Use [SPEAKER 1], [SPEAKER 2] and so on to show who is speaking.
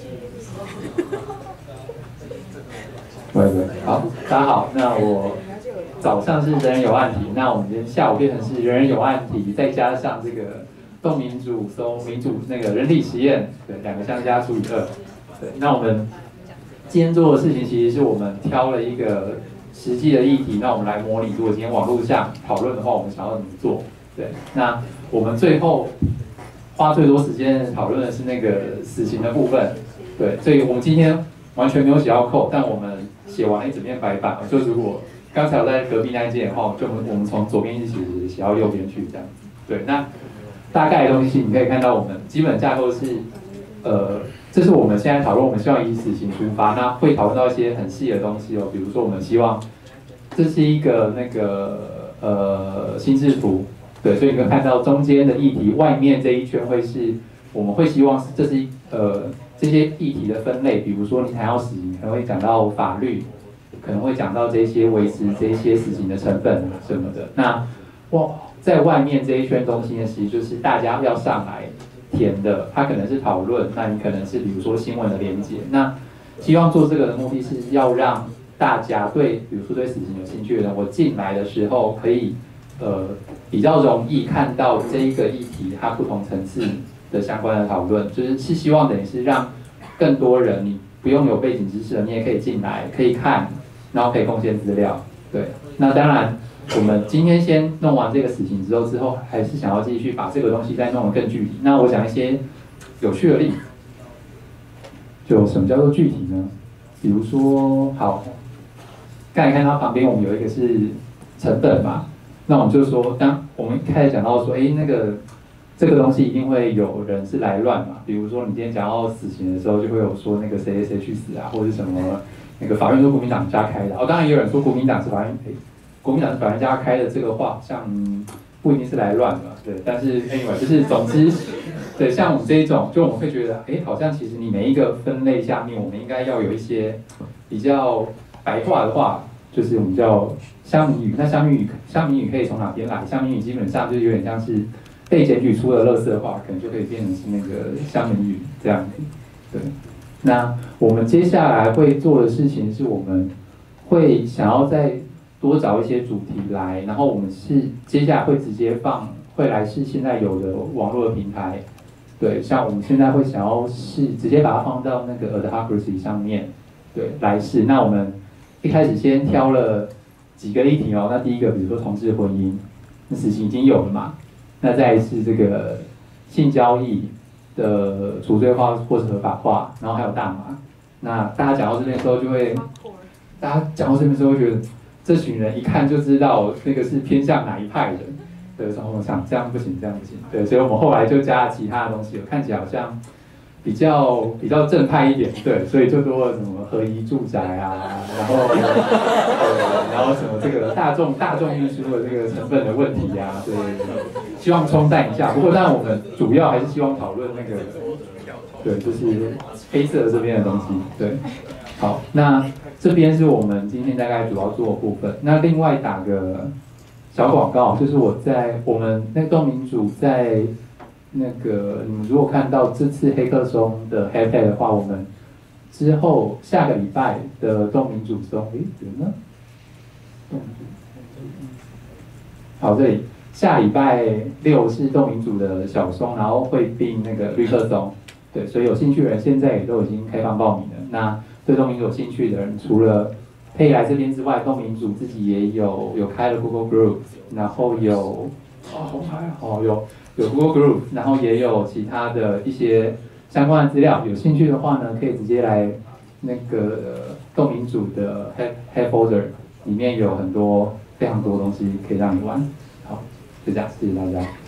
[SPEAKER 1] 对，好，大家好，那我早上是人人有案题，那我们今天下午变成是人人有案题，再加上这个动民主、民主那个人体实验，对，两个相加除以2，对，那我们今天做的事情其实是我们挑了一个实际的议题，那我们来模拟，如果今天网络上讨论的话，我们想要怎么做？对，那我们最后花最多时间讨论的是那个死刑的部分，对，所以我们今天完全没有写到扣，但我们写完了一整面白板，就如果刚才我在隔壁那一间的话，就我们从左边一直写到右边去这样子，对，那大概的东西你可以看到，我们基本架构是，这是我们现在讨论，我们希望以死刑出发，那会讨论到一些很细的东西哦，比如说我们希望这是一个那个心智图，对，所以你可以看到中间的议题，外面这一圈会是我们会希望这是这些议题的分类，比如说你谈到死刑，可能会讲到法律，可能会讲到这些维持这些死刑的成本什么的。那在外面这一圈东西呢，其实就是大家要上来填的，它可能是讨论，那你可能是比如说新闻的连结。那希望做这个的目的是要让大家比如说对死刑有兴趣的人，我进来的时候可以比较容易看到这一个议题它不同层次的相关的讨论，是希望等于是让更多人，你不用有背景知识的，你也可以进来，可以看，然后可以贡献资料。对，那当然，我们今天先弄完这个死刑之后还是想要继续把这个东西再弄得更具体。那我讲一些有趣的例子，就什么叫做具体呢？比如说，好，刚才看到旁边我们有一个是成本嘛，那我们就说，当我们开始讲到说，这个东西一定会有人是来乱嘛，比如说你今天讲到死刑的时候，就会有说那个谁去死啊，或者什么那个法院说国民党家开的，当然也有人说国民党是法院家开的，这个话像不一定是来乱的，对，但是 anyway 就是总之，对，像我们这一种，就我们会觉得，好像其实你每一个分类下面，我们应该要有一些比较白话的话，就是我们叫乡民语。那乡民语可以从哪边来？乡民语基本上就是有点像是被检举出了垃圾话，可能就可以变成是那个乡民语这样子。对，那我们接下来会做的事情是，我们会想要再多找一些主题来，然后我们是接下来会直接会来试现在有的网络的平台。对，像我们现在会想要直接把它放到那个 Adhocracy 上面，对，来试。那我们一开始先挑了几个议题哦。那第一个，比如说同志婚姻，那死刑已经有了嘛。那再一次这个性交易的除罪化或是合法化，然后还有大麻。那大家讲到这边的时候，会觉得这群人一看就知道那个是偏向哪一派的。对，然后我想这样不行，对，所以我们后来就加了其他的东西，看起来好像比较正派一点，对，所以就多了什么合宜住宅啊，然后什么这个大众运输的这个成本的问题啊，对，希望冲淡一下。不过，但我们主要还是希望讨论那个，对，就是黑色这边的东西，对。好，那这边是我们今天大概主要做的部分。那另外打个小广告，就是我们那个动民主在那个，你们如果看到这次黑客松的 hashtag 的话，我们之后下个礼拜的动民主松，有呢？好，这里下礼拜6是动民主的小松，然后会并那个绿客松，对，所以有兴趣的人现在也都已经开放报名了。那对动民主有兴趣的人，除了可以来这边之外，动民主自己也有开了 Google Group， 然后有Google Group， 然后也有其他的一些相关的资料。有兴趣的话呢，可以直接来那个动民主的 Head Folder， 里面有非常多东西可以让你玩。好，就这样，谢谢大家。